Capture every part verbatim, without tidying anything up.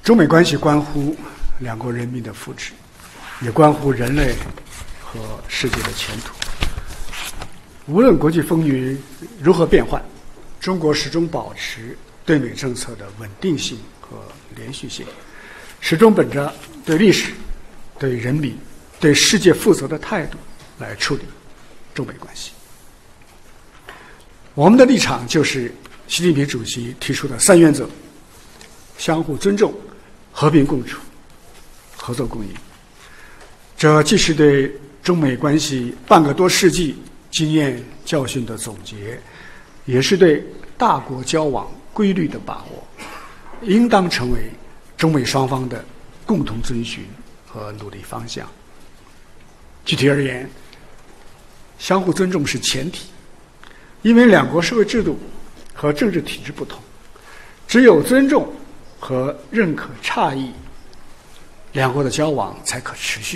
中美关系关乎两国人民的福祉，也关乎人类和世界的前途。无论国际风云如何变幻，中国始终保持对美政策的稳定性和连续性，始终本着对历史、对人民、对世界负责的态度来处理中美关系。我们的立场就是习近平主席提出的三原则：相互尊重、和平共处、合作共赢。这既是对中美关系半个多世纪经验教训的总结，也是对大国交往规律的把握，应当成为中美双方的共同遵循和努力方向。具体而言，相互尊重是前提，因为两国社会制度和政治体制不同，只有尊重和认可差异，两国的交往才可持续。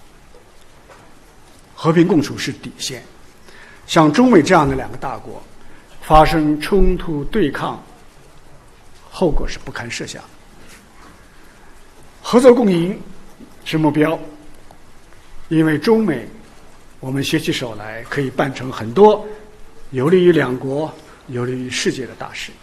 和平共处是底线，像中美这样的两个大国发生冲突对抗，后果是不堪设想。合作共赢是目标，因为中美我们携起手来可以办成很多有利于两国、有利于世界的大事。